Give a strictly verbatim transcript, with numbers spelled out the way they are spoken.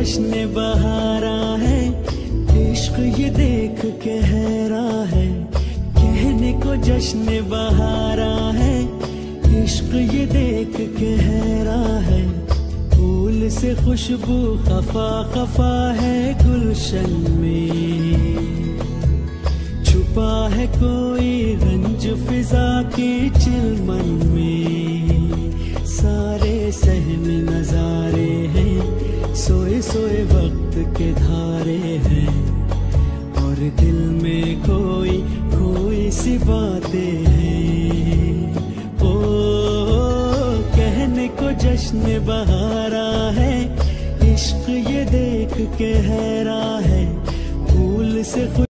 जश्न बहारा है, इश्क ये देख के हैरा है। कहने को जश्न बहारा है, इश्क ये देख के हैरा है। फूल से खुशबू खफा खफा है गुलशन में, छुपा है कोई रंज फिजा की चिलमन में। सारे सहम नजारे हैं, सोए सोए वक्त के धारे हैं, और दिल में कोई कोई सी बातें हैं। ओ कहने को जश्न बहारा है, इश्क ये देख के हैरा है। फूल से